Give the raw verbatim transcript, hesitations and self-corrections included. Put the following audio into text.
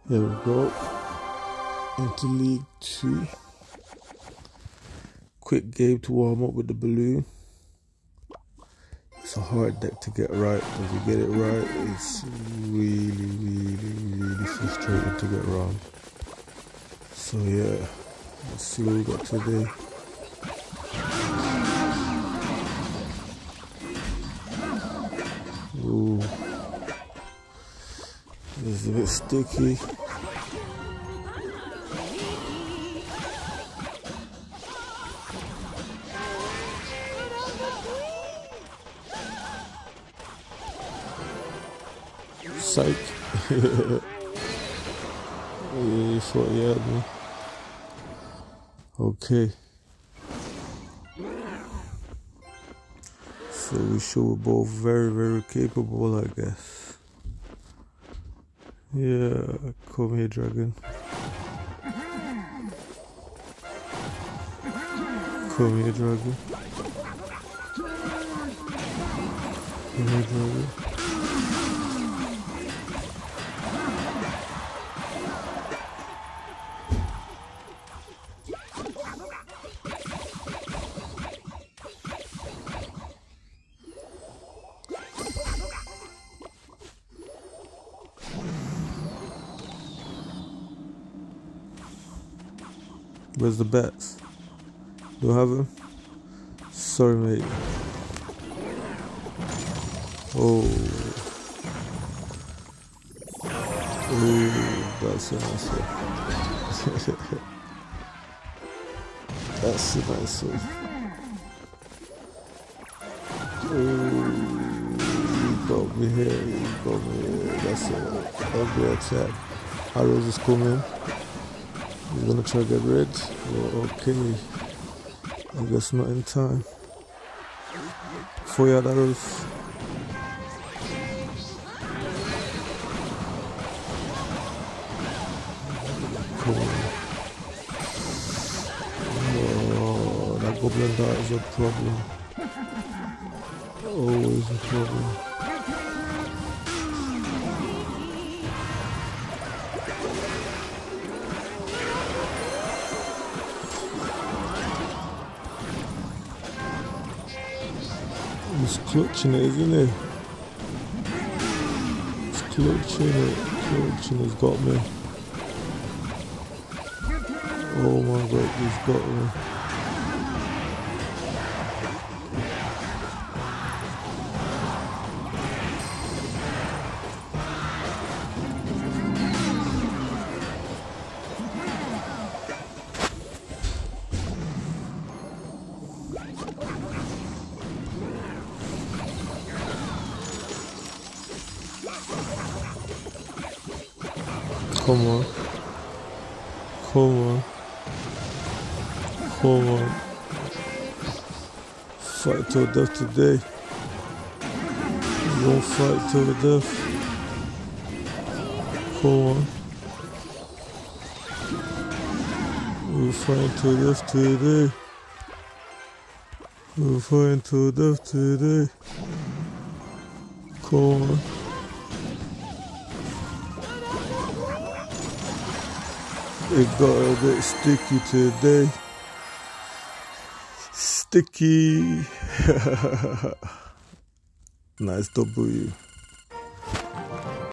Here we go. Into League Two. Quick game to warm up with the balloon. It's a hard deck to get right. If you get it right, it's really, really, really frustrating to get wrong. So yeah, let's see what we got today. Ooh, it's a bit sticky. Psych. Yeah, you thought you had me. Okay. So we show we're both very, very capable, I guess. Yeah, come here, dragon. Come here, dragon. Come here, dragon. Where's the bats? Don't have him? Sorry, mate. Oh. Oh, that's a nice one. That's a nice one. Oh, you got me here, you got me here. That's a ugly attack. Arrows is coming. You're gonna try to get red? Oh, okay. I guess not in time. Four yard arrows. Come on. Oh, that Goblin Dart is a problem. Always a problem. He's clutching it, isn't he? He's clutching it, clutching, he's got me. Oh my god, he's got me. Come on. Come on. Come on. Fight till death today. We won't fight till the death. Come on. We'll fight till death today. We'll fight till death today. Come on. It got a bit sticky today. Sticky. Nice W.